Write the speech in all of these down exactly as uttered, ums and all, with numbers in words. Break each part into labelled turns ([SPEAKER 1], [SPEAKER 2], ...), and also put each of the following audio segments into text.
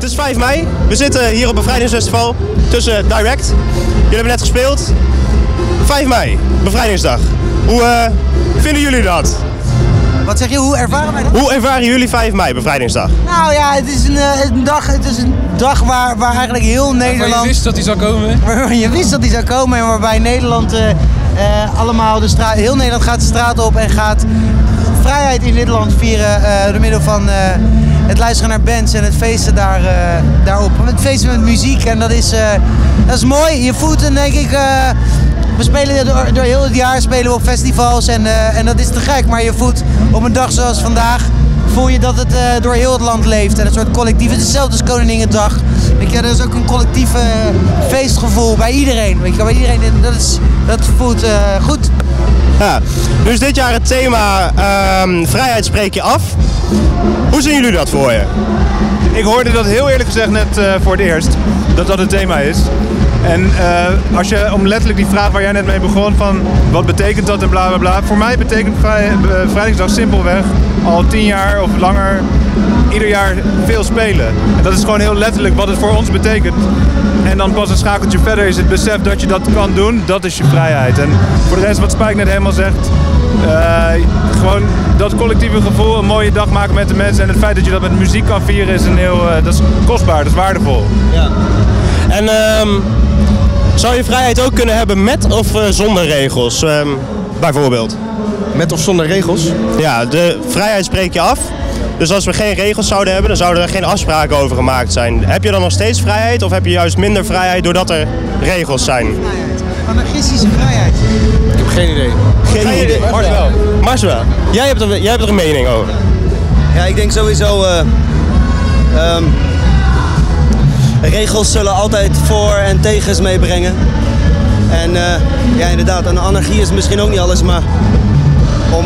[SPEAKER 1] is vijf mei. We zitten hier op een bevrijdingsfestival tussen Direct. Jullie hebben net gespeeld. vijf mei, bevrijdingsdag. Hoe uh, vinden jullie dat?
[SPEAKER 2] Wat zeg je, hoe ervaren wij dat?
[SPEAKER 1] Hoe ervaren jullie vijf mei, bevrijdingsdag?
[SPEAKER 2] Nou ja, het is een, uh, een dag, het is een dag waar, waar eigenlijk heel Nederland...
[SPEAKER 3] Waar je wist dat hij zou komen?
[SPEAKER 2] Waar je wist dat hij zou komen en waarbij Nederland uh, uh, allemaal de straat... Heel Nederland gaat de straat op en gaat vrijheid in dit land vieren uh, door middel van uh, het luisteren naar bands en het feesten daar, uh, daarop. Het feesten met muziek en dat is, uh, dat is mooi. Je voelt een, denk ik... Uh, We spelen door, door heel het jaar spelen we op festivals en, uh, en dat is te gek, maar je voelt op een dag zoals vandaag, voel je dat het uh, door heel het land leeft en een soort collectief. Het is hetzelfde als Koninginnedag. Weet je, er is ook een collectief uh, feestgevoel bij iedereen. Weet je, bij iedereen dat, is, dat voelt uh, goed.
[SPEAKER 1] Ja, dus dit jaar het thema uh, vrijheid spreek je af. Hoe zien jullie dat voor je?
[SPEAKER 4] Ik hoorde dat heel eerlijk gezegd net uh, voor het eerst, dat dat het thema is. En uh, als je om letterlijk die vraag waar jij net mee begon van wat betekent dat en bla bla bla. Voor mij betekent vrij, uh, Vrijheidsdag simpelweg al tien jaar of langer ieder jaar veel spelen. En dat is gewoon heel letterlijk wat het voor ons betekent. En dan pas een schakeltje verder is het besef dat je dat kan doen, dat is je vrijheid. En voor de rest wat Spike net helemaal zegt, uh, gewoon dat collectieve gevoel, een mooie dag maken met de mensen en het feit dat je dat met muziek kan vieren is een heel, uh, dat is kostbaar, dat is waardevol.
[SPEAKER 1] Ja. En um, zou je vrijheid ook kunnen hebben met of uh, zonder regels, um, bijvoorbeeld?
[SPEAKER 5] Met of zonder regels?
[SPEAKER 1] Ja, de vrijheid spreek je af. Dus als we geen regels zouden hebben, dan zouden er geen afspraken over gemaakt zijn. Heb je dan nog steeds vrijheid of heb je juist minder vrijheid doordat er regels zijn?
[SPEAKER 2] Vrijheid. Anarchistische vrijheid.
[SPEAKER 5] Ik heb geen idee.
[SPEAKER 1] Geen idee.
[SPEAKER 4] Marcel.
[SPEAKER 1] Marcel, jij hebt, er, jij hebt er een mening over.
[SPEAKER 6] Ja, ik denk sowieso... Uh, um, regels zullen altijd voor- en tegens meebrengen. En uh, ja, inderdaad, een anarchie is misschien ook niet alles, maar om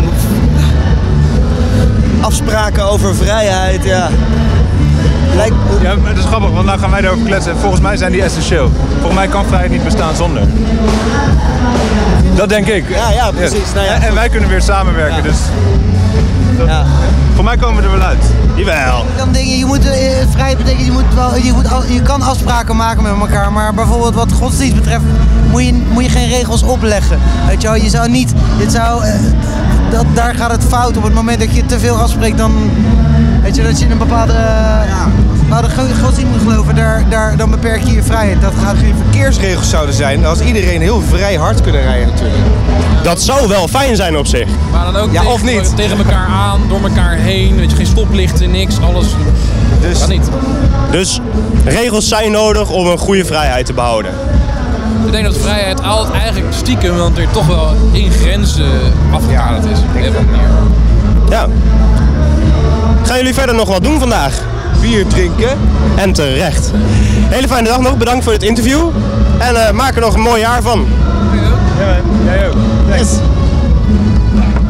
[SPEAKER 6] afspraken over vrijheid, ja. Lijkt...
[SPEAKER 4] Ja, maar het is grappig, want nou gaan wij erover kletsen. Volgens mij zijn die essentieel. Volgens mij kan vrijheid niet bestaan zonder. Dat denk ik.
[SPEAKER 6] Ja, ja, precies.
[SPEAKER 4] Yes.
[SPEAKER 6] Nou ja,
[SPEAKER 4] en, en wij kunnen weer samenwerken,
[SPEAKER 6] ja.
[SPEAKER 4] dus... Dat...
[SPEAKER 6] Ja.
[SPEAKER 4] Voor mij komen we er wel uit.
[SPEAKER 1] Jawel.
[SPEAKER 2] Dan denk je, je moet, uh, vrijheid betekent, je, moet wel, je, moet, je kan afspraken maken met elkaar, maar bijvoorbeeld wat godsdienst betreft moet je, moet je geen regels opleggen. Weet je wel, je zou niet, dit zou, uh, dat, daar gaat het fout op het moment dat je te veel afspreekt, dan, weet je, dat je in een bepaalde, uh, ja, bepaalde godsdienst moet geloven, daar, daar, dan beperk je je vrijheid. Dat gaat
[SPEAKER 5] Geen verkeersregels zouden zijn als iedereen heel vrij hard kunnen rijden natuurlijk.
[SPEAKER 1] Dat zou wel fijn zijn op zich.
[SPEAKER 3] Maar dan ook
[SPEAKER 5] Ja,
[SPEAKER 3] tegen,
[SPEAKER 5] of niet?
[SPEAKER 3] tegen elkaar aan, door elkaar heen, weet je, geen stoplichten, niks, alles.
[SPEAKER 5] Dus
[SPEAKER 3] Dat niet.
[SPEAKER 1] Dus regels zijn nodig om een goede vrijheid te behouden.
[SPEAKER 3] Ik denk dat vrijheid altijd eigenlijk stiekem, want er toch wel in grenzen afgekaderd is. Op een manier.
[SPEAKER 1] Ja. Gaan jullie verder nog wat doen vandaag?
[SPEAKER 5] bier drinken.
[SPEAKER 1] En terecht. Hele fijne dag nog, bedankt voor het interview. En uh, maak er nog een mooi jaar van.
[SPEAKER 4] Ja, jij ook.
[SPEAKER 1] Yes.